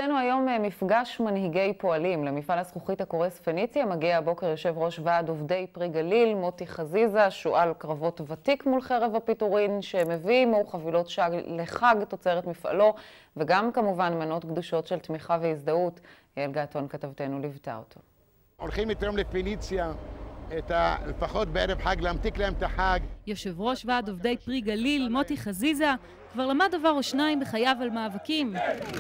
אצלנו היום מפגש מנהיגי פועלים למפעל הזכוכית הקורס פניציה. מגיע הבוקר יושב ראש ועד עובדי פרי גליל, מוטי חזיזה, שועל קרבות ותיק מול חרב הפיטורין, שמביא עמו חבילות לחג תוצרת מפעלו, וגם כמובן מנות קדושות של תמיכה והזדהות. יעל געתון כתבתנו ליוותה אותו. הולכים לתרום לפניציה לפחות בערב חג, להמתיק להם את החג. יושב ראש ועד עובדי פרי גליל, מוטי חזיזה, כבר למד דבר או שניים בחייו על מאבקים.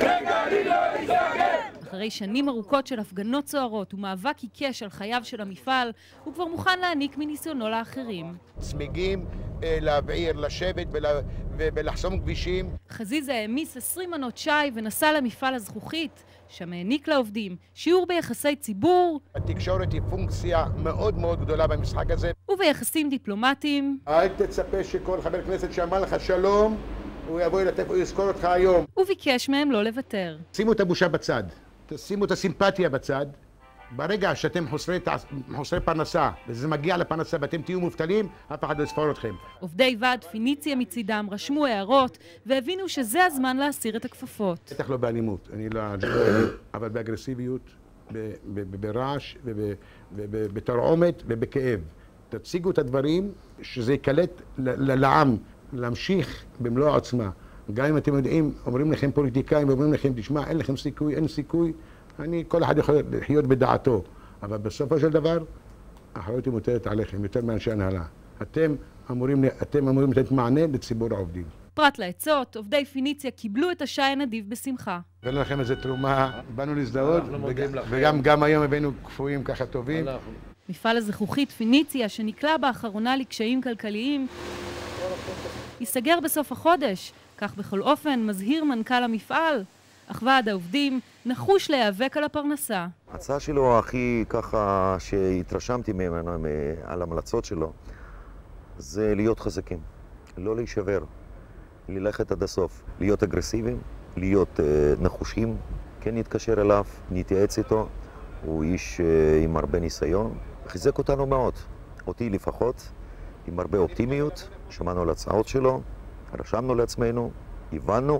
אחרי שנים ארוכות של הפגנות סוערות ומאבק עיקש על חייו של המפעל, הוא כבר מוכן להעניק מניסיונו לאחרים. צמיגים, להבעיר, לשבת ולחסום כבישים. חזיזה העמיס 20 מנות שי ונסע למפעל הזכוכית, שם העניק לעובדים שיעור ביחסי ציבור. התקשורת היא פונקציה מאוד מאוד גדולה במשחק הזה. וביחסים דיפלומטיים. אל תצפה שכל חבר כנסת שאמר לך שלום, הוא יבוא לטף, הוא יזכור אותך היום. וביקש מהם לא לוותר. שימו את הבושה בצד, שימו את הסימפתיה בצד. ברגע שאתם חוסרי פרנסה, וזה מגיע לפרנסה ואתם תהיו מובטלים, אף אחד לא יספור אתכם. עובדי ועד פניציה מצידם רשמו הערות והבינו שזה הזמן להסיר את הכפפות. בטח לא באלימות, אני לא אבל באגרסיביות, ברעש ובתרעומת ובכאב. תציגו את הדברים שזה יקלט לעם להמשיך במלוא העוצמה. גם אם אתם יודעים, אומרים לכם פוליטיקאים ואומרים לכם, תשמע, אין לכם סיכוי, אין סיכוי, כל אחד יכול לחיות בדעתו. אבל בסופו של דבר, האחריות היא מוטלת עליכם, יותר מאנשי הנהלה. אתם אמורים לתת מענה לציבור העובדים. פרט לעצות, עובדי פניציה קיבלו את השי הנדיב בשמחה. הבאנו לכם איזו תרומה, באנו להזדהות, וגם היום הבאנו כפויים ככה טובים. מפעל הזכוכית פניציה, שנקלע באחרונה לקשיים כלכליים, ייסגר בסוף החודש. כך בכל אופן מזהיר מנכ"ל המפעל, אך ועד העובדים נחוש להיאבק על הפרנסה. ההצעה שלו הכי ככה שהתרשמתי ממנו, על המלצות שלו, זה להיות חזקים, לא להישבר, ללכת עד הסוף, להיות אגרסיביים, להיות נחושים. כן נתקשר אליו, נתייעץ איתו, הוא איש עם הרבה ניסיון, חיזק אותנו מאוד, אותי לפחות, עם הרבה אופטימיות. שמענו על הצעות שלו, רשמנו לעצמנו, הבנו.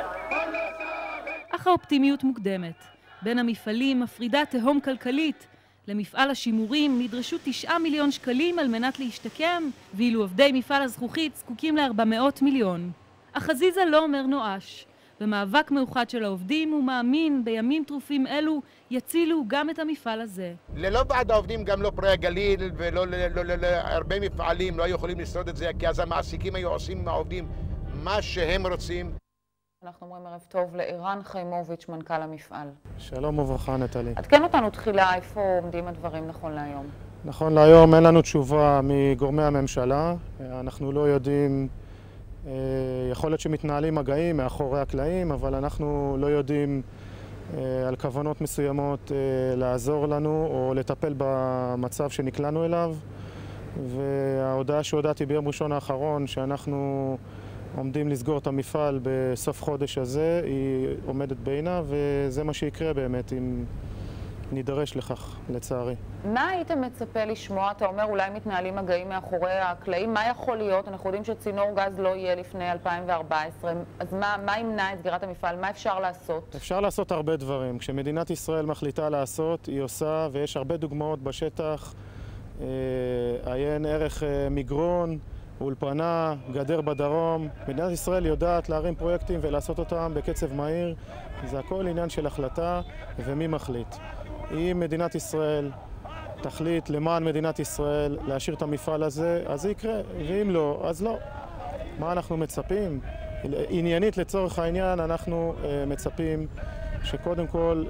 אך האופטימיות מוקדמת. בין המפעלים מפרידה תהום כלכלית. למפעל השימורים נדרשו 9 מיליון שקלים על מנת להשתקם, ואילו עובדי מפעל הזכוכית זקוקים ל400 מיליון. אך חזיזה לא אומר נואש. במאבק מאוחד של העובדים הוא מאמין בימים טרופים אלו יצילו גם את המפעל הזה. ללא ועד העובדים, גם לא פרי הגליל ולא הרבה מפעלים לא היו יכולים לשרוד את זה, כי אז המעסיקים היו עושים עם העובדים מה שהם רוצים. אנחנו אומרים ערב טוב לערן חיימוביץ', מנכ"ל המפעל. שלום וברכה נטלי. עדכן אותנו תחילה איפה עומדים הדברים נכון להיום. נכון להיום אין לנו תשובה מגורמי הממשלה. אנחנו לא יודעים, יכול להיות שמתנהלים מגעים מאחורי הקלעים, אבל אנחנו לא יודעים על כוונות מסוימות לעזור לנו או לטפל במצב שנקלענו אליו. וההודעה שהודעתי ביום ראשון האחרון שאנחנו עומדים לסגור את המפעל בסוף חודש הזה, היא עומדת בעינה, וזה מה שיקרה באמת אם נידרש לכך, לצערי. מה הייתם מצפה לשמוע? אתה אומר אולי מתנהלים מגעים מאחורי הקלעים. מה יכול להיות? אנחנו יודעים שצינור גז לא יהיה לפני 2014. אז מה ימנע את סגירת המפעל? מה אפשר לעשות? אפשר לעשות הרבה דברים. כשמדינת ישראל מחליטה לעשות, היא עושה, ויש הרבה דוגמאות בשטח. עיין ערך מגרון, אולפנה, גדר בדרום. מדינת ישראל יודעת להרים פרויקטים ולעשות אותם בקצב מהיר. זה הכל עניין של החלטה ומי מחליט. אם מדינת ישראל תחליט למען מדינת ישראל להשאיר את המפעל הזה, אז זה יקרה, ואם לא, אז לא. מה אנחנו מצפים? עניינית לצורך העניין אנחנו מצפים שקודם כל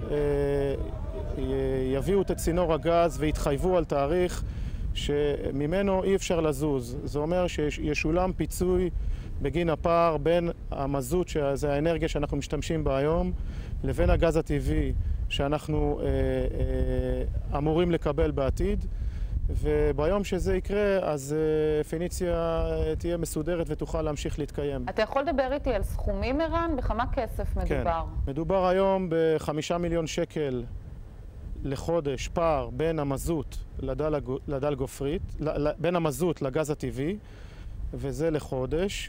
יביאו את צינור הגז ויתחייבו על תאריך שממנו אי אפשר לזוז. זה אומר שישולם פיצוי בגין הפער בין המזוט, שזה האנרגיה שאנחנו משתמשים בה היום, לבין הגז הטבעי שאנחנו אמורים לקבל בעתיד. וביום שזה יקרה, אז פניציה תהיה מסודרת ותוכל להמשיך להתקיים. אתה יכול לדבר איתי על סכומים, ערן? בכמה כסף מדובר? כן, מדובר היום ב5 מיליון שקל לחודש פער בין המזוט לדל גופרית, בין המזוט לגז הטבעי, וזה לחודש.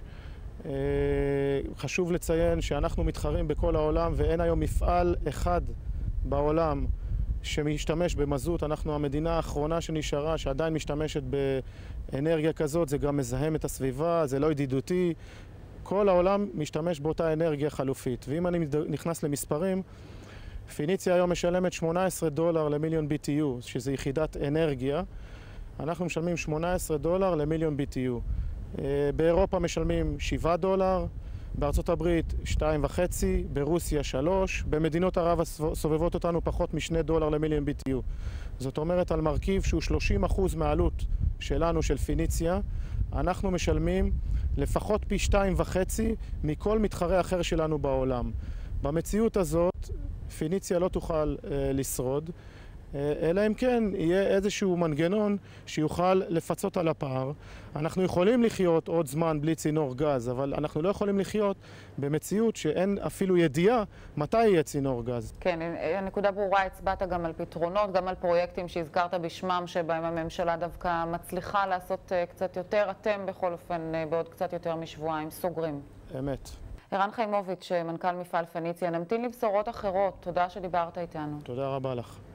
חשוב לציין שאנחנו מתחרים בכל העולם ואין היום מפעל אחד בעולם שמשתמש במזוט. אנחנו המדינה האחרונה שנשארה שעדיין משתמשת באנרגיה כזאת, זה גם מזהם את הסביבה, זה לא ידידותי. כל העולם משתמש באותה אנרגיה חלופית. ואם אני נכנס למספרים, פיניציה היום משלמת $18 למיליון BTU, שזה יחידת אנרגיה. אנחנו משלמים $18 למיליון BTU. באירופה משלמים $7, בארצות הברית 2.5, ברוסיה 3, במדינות ערב הסובבות אותנו פחות מ$2 למיליון BTU. זאת אומרת, על מרכיב שהוא 30% מהעלות שלנו, של פיניציה, אנחנו משלמים לפחות פי 2.5 מכל מתחרה אחר שלנו בעולם. במציאות הזאת, פיניציה לא תוכל לשרוד, אלא אם כן יהיה איזשהו מנגנון שיוכל לפצות על הפער. אנחנו יכולים לחיות עוד זמן בלי צינור גז, אבל אנחנו לא יכולים לחיות במציאות שאין אפילו ידיעה מתי יהיה צינור גז. כן, הנקודה ברורה, הצבעת גם על פתרונות, גם על פרויקטים שהזכרת בשמם, שבהם הממשלה דווקא מצליחה לעשות קצת יותר. אתם בכל אופן בעוד קצת יותר משבועיים סוגרים. אמת. ערן חיימוביץ', מנכ"ל מפעל פניציה, נמתין לבשורות אחרות. תודה שדיברת איתנו. תודה רבה לך.